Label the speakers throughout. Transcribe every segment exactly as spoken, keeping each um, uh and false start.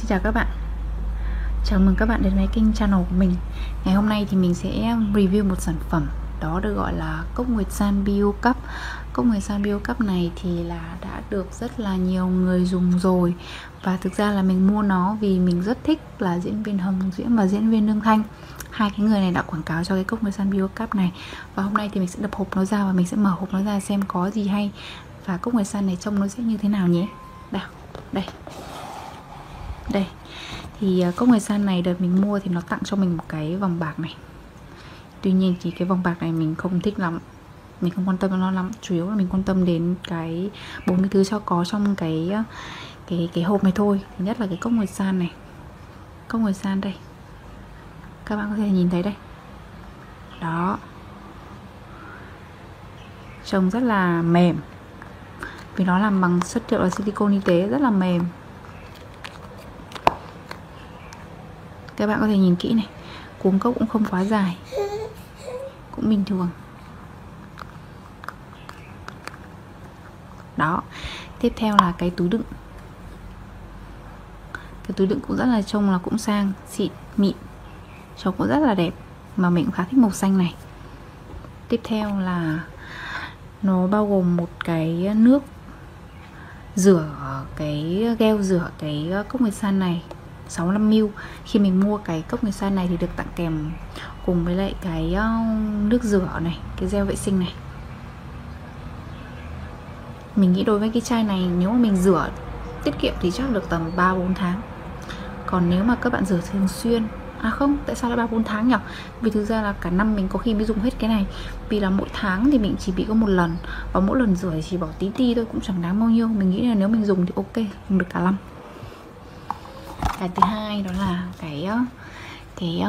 Speaker 1: Xin chào các bạn, chào mừng các bạn đến với kênh channel của mình. Ngày hôm nay thì mình sẽ review một sản phẩm, đó được gọi là cốc Nguyệt San Bio Cup. Cốc Nguyệt San Bio Cup này thì là đã được rất là nhiều người dùng rồi. Và thực ra là mình mua nó vì mình rất thích là diễn viên Hồng Diễn và diễn viên Lương Thanh. Hai cái người này đã quảng cáo cho cái cốc Nguyệt San Bio Cup này. Và hôm nay thì mình sẽ đập hộp nó ra và mình sẽ mở hộp nó ra xem có gì hay. Và cốc Nguyệt San này trông nó sẽ như thế nào nhé. Đâu, đây Đây thì cốc Nguyệt San này đợt mình mua thì nó tặng cho mình một cái vòng bạc này. Tuy nhiên thì cái vòng bạc này mình không thích lắm, mình không quan tâm đến nó lắm. Chủ yếu là mình quan tâm đến cái bốn cái thứ cho có trong cái cái cái hộp này thôi. Thứ nhất là cái cốc Nguyệt San này. Cốc Nguyệt San đây, các bạn có thể nhìn thấy đây. Đó, trông rất là mềm vì nó làm bằng chất liệu là silicone y tế, rất là mềm. Các bạn có thể nhìn kỹ này, cuống cốc cũng không quá dài, cũng bình thường. Đó, tiếp theo là cái túi đựng. Cái túi đựng cũng rất là trông là cũng sang, xịn, mịn, trông cũng rất là đẹp, mà mình cũng khá thích màu xanh này. Tiếp theo là nó bao gồm một cái nước rửa cái gel rửa cái cốc Nguyệt San này sáu mươi lăm mi li lít. Khi mình mua cái cốc Nguyệt San này thì được tặng kèm cùng với lại cái nước rửa này, cái gel vệ sinh này. Mình nghĩ đối với cái chai này nếu mà mình rửa tiết kiệm thì chắc được tầm ba bốn tháng. Còn nếu mà các bạn rửa thường xuyên, à không, tại sao lại ba bốn tháng nhỉ? Vì thực ra là cả năm mình có khi mới dùng hết cái này. Vì là mỗi tháng thì mình chỉ bị có một lần, và mỗi lần rửa thì chỉ bỏ tí ti thôi, cũng chẳng đáng bao nhiêu. Mình nghĩ là nếu mình dùng thì ok, dùng được cả năm. Cái thứ hai đó là cái cái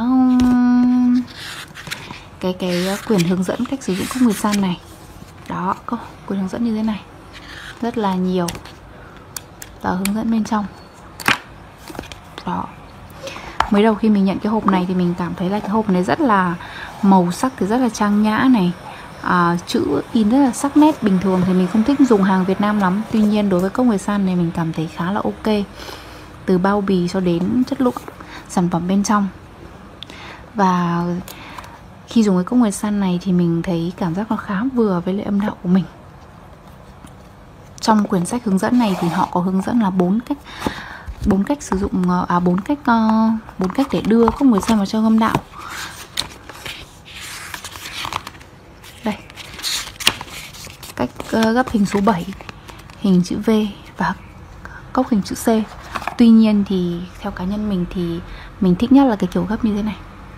Speaker 1: cái cái quyển hướng dẫn cách sử dụng cốc Nguyệt San này. Đó, quyển hướng dẫn như thế này, rất là nhiều tờ hướng dẫn bên trong. Đó, mới đầu khi mình nhận cái hộp này thì mình cảm thấy là cái hộp này rất là màu sắc thì rất là trang nhã này, à, chữ in rất là sắc nét. Bình thường thì mình không thích dùng hàng Việt Nam lắm, tuy nhiên đối với cốc Nguyệt San này mình cảm thấy khá là ok, từ bao bì cho đến chất lượng sản phẩm bên trong. Và khi dùng cái cốc Nguyệt San này thì mình thấy cảm giác nó khá vừa với lại âm đạo của mình. Trong quyển sách hướng dẫn này thì họ có hướng dẫn là bốn cách bốn cách sử dụng à bốn cách bốn cách để đưa cốc Nguyệt San vào trong âm đạo. Đây, cách uh, gấp hình số bảy, hình chữ V và cốc hình chữ C. Tuy nhiên thì theo cá nhân mình thì mình thích nhất là cái kiểu gấp như thế này.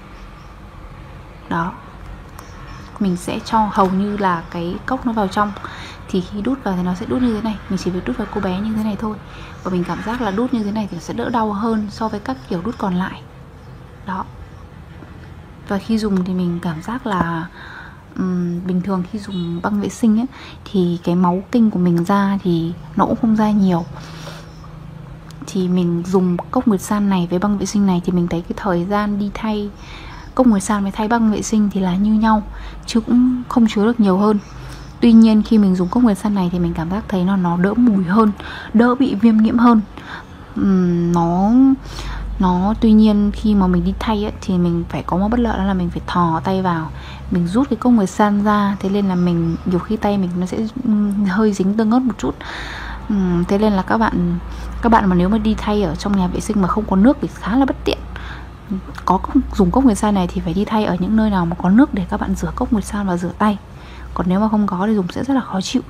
Speaker 1: Đó, mình sẽ cho hầu như là cái cốc nó vào trong, thì khi đút vào thì nó sẽ đút như thế này. Mình chỉ việc đút vào cô bé như thế này thôi. Và mình cảm giác là đút như thế này thì sẽ đỡ đau hơn so với các kiểu đút còn lại. Đó. Và khi dùng thì mình cảm giác là um, bình thường khi dùng băng vệ sinh ấy, thì cái máu kinh của mình ra thì nó cũng không ra nhiều. Thì mình dùng cốc Nguyệt San này với băng vệ sinh này thì mình thấy cái thời gian đi thay cốc Nguyệt San với thay băng vệ sinh thì là như nhau, chứ cũng không chứa được nhiều hơn. Tuy nhiên khi mình dùng cốc Nguyệt San này thì mình cảm giác thấy nó nó đỡ mùi hơn, đỡ bị viêm nhiễm hơn. uhm, Nó Nó tuy nhiên khi mà mình đi thay ấy, thì mình phải có một bất lợi, đó là mình phải thò tay vào, mình rút cái cốc Nguyệt San ra. Thế nên là mình nhiều khi tay mình nó sẽ hơi dính tương ớt một chút. uhm, Thế nên là các bạn Các bạn mà nếu mà đi thay ở trong nhà vệ sinh mà không có nước thì khá là bất tiện. Có dùng cốc Nguyệt San này thì phải đi thay ở những nơi nào mà có nước để các bạn rửa cốc Nguyệt San và rửa tay. Còn nếu mà không có thì dùng sẽ rất là khó chịu.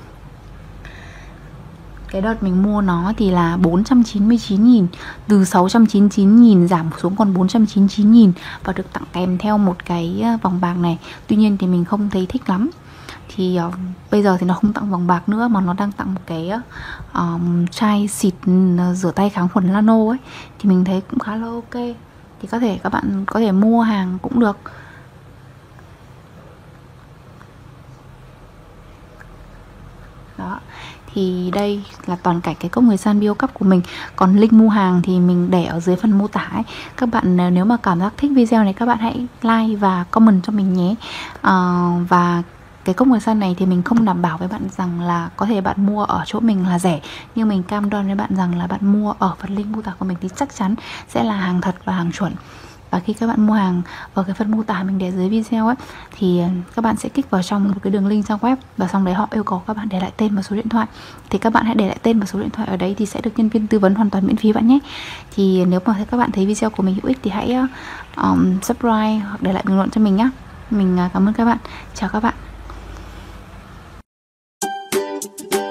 Speaker 1: Cái đợt mình mua nó thì là bốn trăm chín mươi chín nghìn, từ sáu trăm chín mươi chín nghìn giảm xuống còn bốn trăm chín mươi chín nghìn, và được tặng kèm theo một cái vòng bạc này. Tuy nhiên thì mình không thấy thích lắm. Thì uh, bây giờ thì nó không tặng vòng bạc nữa, mà nó đang tặng một cái uh, chai xịt uh, rửa tay kháng khuẩn nano ấy. Thì mình thấy cũng khá là ok. Thì có thể các bạn có thể mua hàng cũng được. Đó, thì đây là toàn cảnh cái cốc Nguyệt San Bio Cup của mình. Còn link mua hàng thì mình để ở dưới phần mô tả ấy. Các bạn nếu mà cảm giác thích video này, các bạn hãy like và comment cho mình nhé. à, Và cái cốc màu xanh này thì mình không đảm bảo với bạn rằng là có thể bạn mua ở chỗ mình là rẻ, nhưng mình cam đoan với bạn rằng là bạn mua ở phần link mô tả của mình thì chắc chắn sẽ là hàng thật và hàng chuẩn. Và khi các bạn mua hàng ở cái phần mô tả mình để dưới video ấy, thì các bạn sẽ kích vào trong một cái đường link trang web, và xong đấy họ yêu cầu các bạn để lại tên và số điện thoại. Thì các bạn hãy để lại tên và số điện thoại ở đấy thì sẽ được nhân viên tư vấn hoàn toàn miễn phí bạn nhé. Thì nếu mà các bạn thấy video của mình hữu ích thì hãy um, subscribe hoặc để lại bình luận cho mình nhé. Mình cảm ơn các bạn. Chào các bạn.